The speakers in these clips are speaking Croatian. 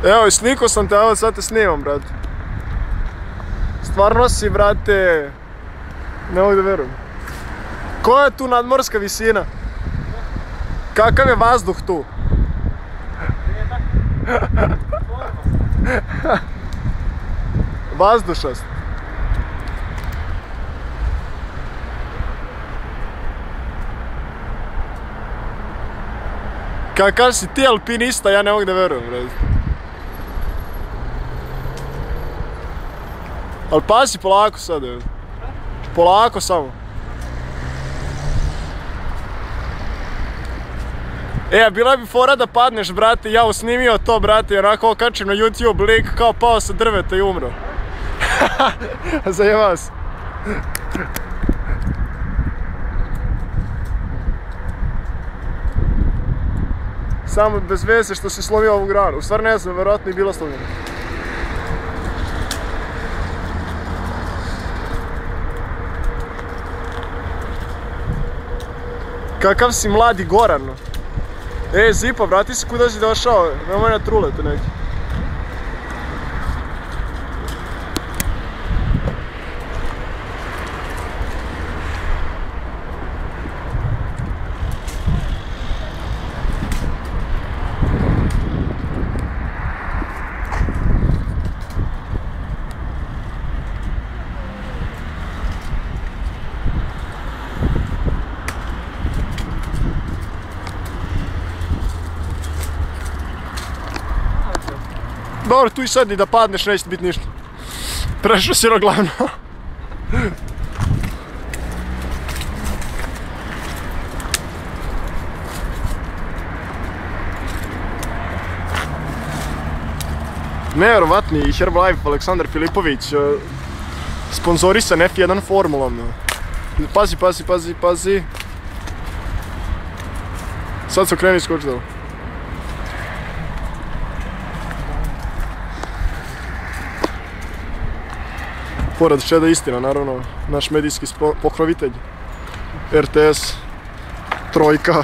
Evo, slikao sam te, evo sad te snimam, brate. Stvarno si, brate... Ne mogu da verujem. Koja je tu nadmorska visina? Kakav je vazduh tu? Vazdušast. Kakav si ti alpinista, ja ne mogu da verujem, brate. Ali pazi polako sad, brate. Polako samo. E, bila bi fora da padneš, brate, ja usnimio to, brate, i onako okačim na YouTube lik kao pao sa drveta i umro. Zajebao se. Samo bez veze što si slomio ovu granu. U stvari ne znam, vjerojatno i bila slomljena. Kakav si mladi Goran. E, Zipa, vrati se kuda si došao, nemoj na trulete neki. Dobro, tu i sad i da padneš neće biti ništa. Prešao si glavno. Nevjerovatni Herbalife Aleksandar Filipović, sponzorisan F1 formulom. Pazi, pazi, pazi, pazi. Sad se okreni i skoči dole. Pored Čeda Istina, naravno, naš medijski pokrovitelj. RTS, Trojka.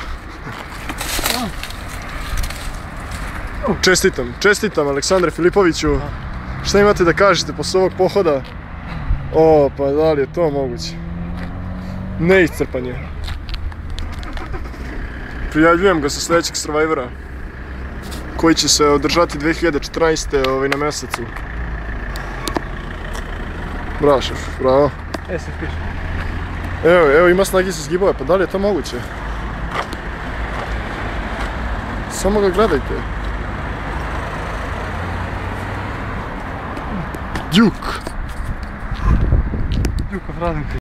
Čestitam Aleksandre Filipoviću. Šta imate da kažete posle ovog pohoda? O, pa da li je to moguće? Neiscrpan je. Prijavljujem ga sa sljedećeg Survivora, koji će se održati 2014. na mjesecu. Bravo, šef, bravo. Se piše. Evo, ima snagi se zgibove, pa da li je to moguće? Samo ga gledajte. Duke! Duke of Radenka.